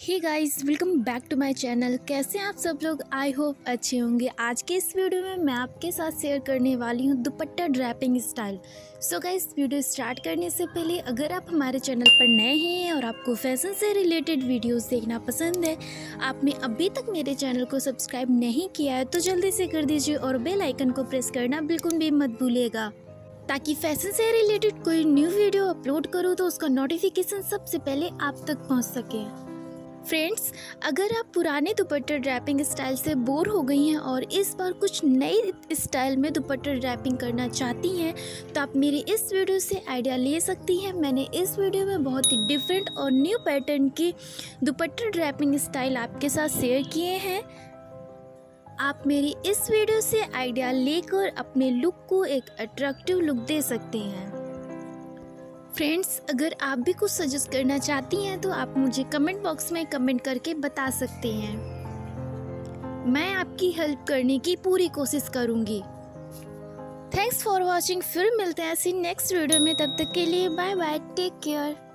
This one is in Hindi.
Hey guys, welcome back to my channel. कैसे हैं आप सब लोग? आई होप अच्छे होंगे। आज के इस वीडियो में मैं आपके साथ शेयर करने वाली हूं dupatta draping style. So guys, video start करने से पहले अगर आप हमारे चैनल पर नए हैं और आपको फैशन से रिलेटेड वीडियोस देखना पसंद है, आपने अभी तक मेरे चैनल को सब्सक्राइब नहीं किया है तो जल्दी से कर दीजिए और बेल आइकन को प्रेस करना बिल्कुल भी मत भूलिएगा, ताकि फैशन से रिलेटेड कोई न्यू वीडियो अपलोड करूँ तो उसका नोटिफिकेशन सबसे पहले आप तक पहुँच सके। फ्रेंड्स, अगर आप पुराने दुपट्टा ड्रैपिंग स्टाइल से बोर हो गई हैं और इस बार कुछ नई स्टाइल में दुपट्टा ड्रैपिंग करना चाहती हैं तो आप मेरी इस वीडियो से आइडिया ले सकती हैं। मैंने इस वीडियो में बहुत ही डिफरेंट और न्यू पैटर्न की दुपट्टा ड्रैपिंग स्टाइल आपके साथ शेयर किए हैं। आप मेरी इस वीडियो से आइडिया लेकर अपने लुक को एक अट्रैक्टिव लुक दे सकते हैं। फ्रेंड्स, अगर आप भी कुछ सजेस्ट करना चाहती हैं तो आप मुझे कमेंट बॉक्स में कमेंट करके बता सकते हैं। मैं आपकी हेल्प करने की पूरी कोशिश करूंगी। Thanks for watching. फिर मिलते हैं ऐसी नेक्स्ट वीडियो में। तब तक के लिए बाय बाय, टेक केयर।